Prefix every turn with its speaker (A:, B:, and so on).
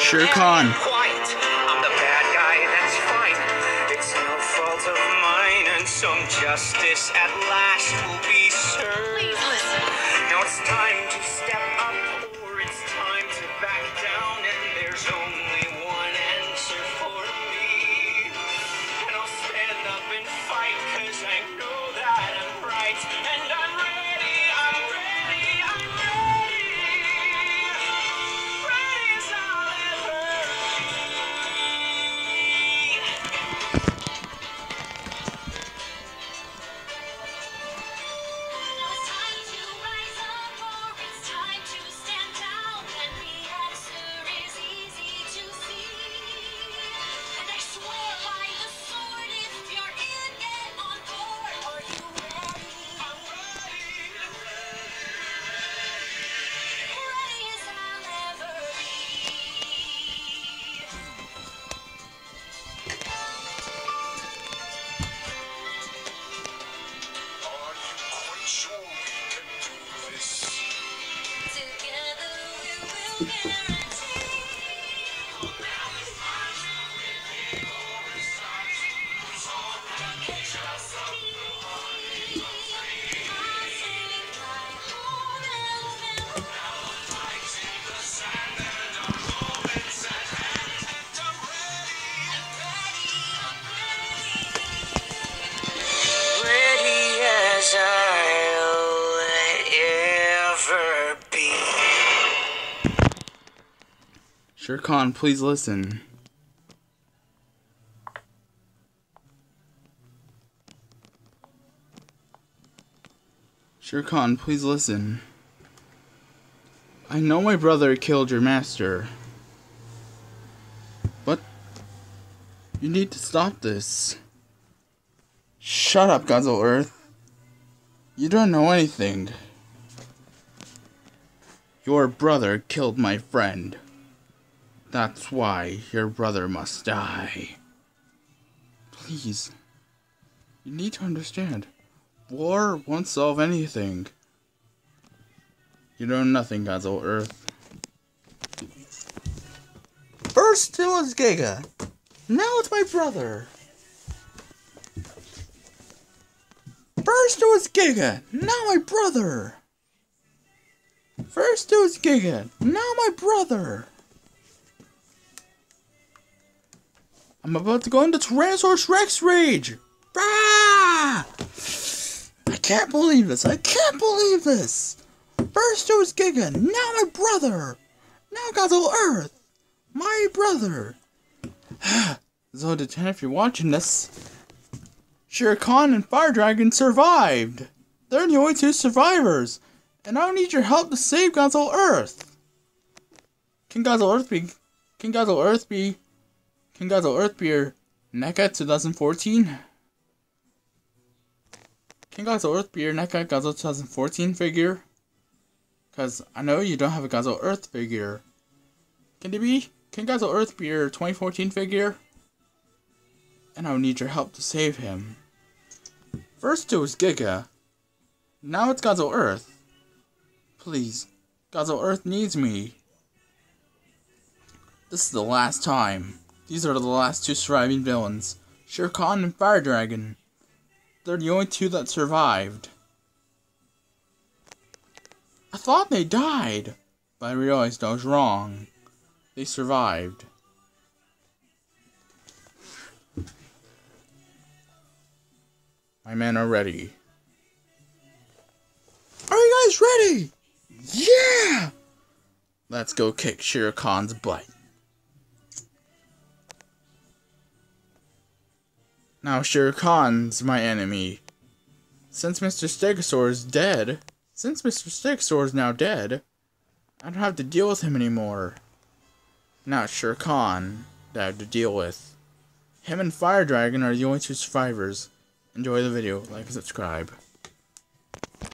A: Shere Khan.
B: Quiet. I'm the bad guy, that's fine. It's no fault of mine, and some justice at last will be served.
C: Please listen.
B: Now it's time to step up, or it's time to back down, and there's only one answer for me. And I'll stand up and fight, 'cause I know that I'm right, and I'm ready, I'm ready, I'm ready. Ready as I'll ever be.
C: Now it's time to rise up, or it's time to stand down, and the answer is easy to see. And I swear by the sword, if you're in, get on board. Are you ready?
B: I'm ready,
C: Ready as I'll ever be.
B: Are you quite sure we can do this?
C: Together we will guarantee.
B: Ready as I'll ever be.
A: Shere Khan, please listen. Shere Khan, please listen. I know my brother killed your master, but you need to stop this. Shut up, Guzzle Earth. You don't know anything. Your brother killed my friend. That's why your brother must die. Please. You need to understand. War won't solve anything. You know nothing, Guzzle Earth. First it was Giga. Now it's my brother. First it was Giga. Now my brother. First it was Giga. Now my brother. I'm about to go into Tyrannosaurus Rex rage. Ah! I can't believe this. I can't believe this. First it was Giga. Now my brother. Now Guzzle Earth. My brother. So, Lieutenant, if you're watching this, Shere Khan and Fire Dragon survived. They're the only two survivors. And I don't need your help to save Guzzle Earth. Can Guzzle Earth be your NECA 2014? Can Guzzle Earth be your NECA Guzzle 2014 figure? Cause I know you don't have a Guzzle Earth figure. Can Guzzle Earth be your 2014 figure? And I will need your help to save him. First it was Giga. Now it's Guzzle Earth. Please, Guzzle Earth needs me. This is the last time. These are the last two surviving villains. Shere Khan and Fire Dragon. They're the only two that survived. I thought they died, but I realized I was wrong. They survived. My men are ready. Are you guys ready? Yeah! Let's go kick Shere Khan's butt. Now Shere Khan's my enemy. Since Mr. Stegosaur is now dead, I don't have to deal with him anymore. Now it's Shere Khan that I have to deal with. Him and Fire Dragon are the only two survivors. Enjoy the video, like and subscribe.